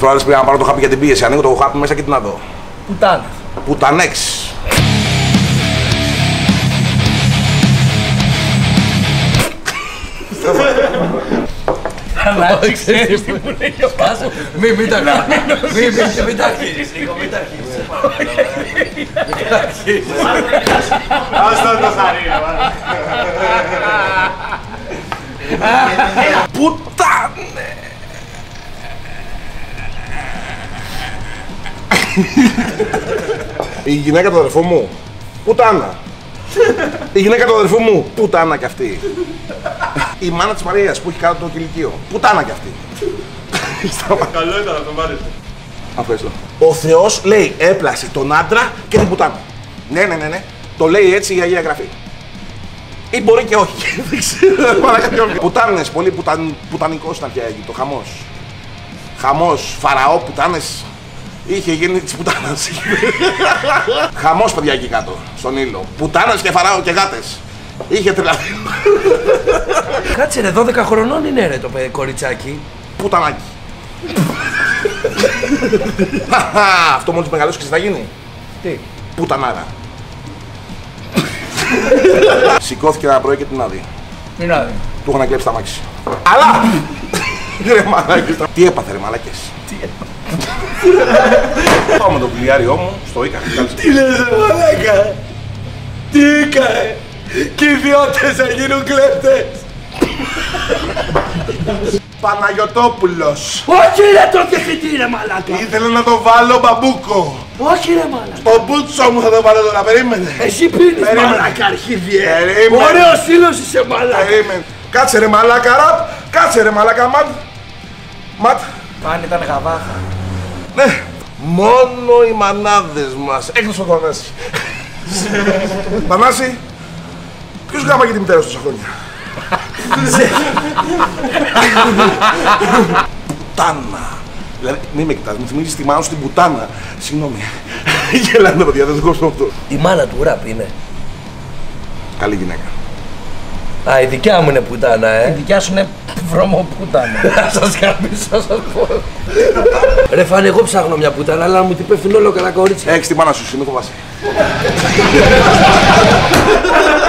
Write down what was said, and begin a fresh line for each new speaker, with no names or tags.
προάλλες πήγα να πάρω το χάπι για την πίεση. Ανοίγω το χάπι μέσα και τι να δω.
Πουτάνα.
Πουτανέξ.
Αλλά ξέρεις τι μου λέει ο Πάσος. Μην τα αρχίσεις. Μην τα αρχίσεις.
Άστα το χαρί.
Πουτάνε. Η γυναίκα του αδερφού μου, πουτάνα. Η γυναίκα του αδερφού μου, πουτάνα κι αυτή. Η μάνα της Μαρίας που έχει κάτω το κηλικείο, πουτάνα κι αυτή.
Καλό ήταν να το πάρεις.
Ευχαριστώ. Ο Θεός λέει έπλασε τον άντρα και την πουτάνα. Ναι. Το λέει έτσι η Αγία Γραφή. Ή μπορεί και όχι. Δεν ξέρω. Πουτάνες, πολύ πουτανικός ήταν πια Αίγυπτο. Χαμός. Χαμός, Φαραώ, πουτάνες. Είχε γίνει της πουτάνας. Χαμός, παιδιά, εκεί κάτω, στον ήλιο. Πουτάνες και Φαραώ και γάτες. Είχε τρελαθεί.
Κάτσε ρε, 12 χρονών είναι ρε το κοριτσάκι.
Πουτανάκι. Αυτό μόλις μεγαλώσει και θα γίνει.
Τι.
Πουτανάρα. Σηκώθηκε ένα πρωί και την άδεια.
Μην άδει.
Του είχαν κλέψει τα μάξι. Αλλά! Ρε μαλάκες. Τι έπαθε ρε μαλάκες.
Τι έπαθε.
Πάω με το πουλιάριό μου στο Ίκα.
Τι λες ρε μαλάκα. Τι έκανε. Κι οι ιδιώτες θα γίνουν κλέφτες.
Παναγιωτόπουλος.
Όχι ρε το διευθυντή ρε μαλάκα.
Ήθελε να το βάλω μπαμπούκο.
Όχι ρε μαλάκα.
Στο μπούτσο μου θα το βάλω τώρα, περίμενε.
Εσύ πίνεις
Περίμενε.
μαλάκα αρχίδιε.
Περίμενε.
Ωραίος σύλλος είσαι μαλάκα.
Περίμενε. Κάτσε ρε μαλάκα ραπ. Κάτσε ρε μαλάκα ματ. Ματ.
Πάνε ήταν γαβάχα.
Ναι. Μόνο οι μανάδες μας. Έκλεισε ο Θανάση. Θανάση. Ποιος γάμαγε τη μητέρα σου τόσα χρόνια. Πουτάνα. Δηλαδή, μην με κοιτάς, μου θυμίζεις τη μάνα σου την πουτάνα. Συγγνώμη. Γελάνε παιδιά, δεν το κόψω αυτό.
Η μάνα του ραπ είναι.
Καλή γυναίκα.
Α, η δικιά μου είναι πουτάνα, Η δικιά σου είναι βρωμοπούτανα. Να σας γαμίσω, θα σας πω. Ρε Φάνη, εγώ ψάχνω μια πουτάνα, αλλά μου την πέφτουν όλο καλά κορίτσια.
Έχεις τη μάνα σου, μην φοβάσαι.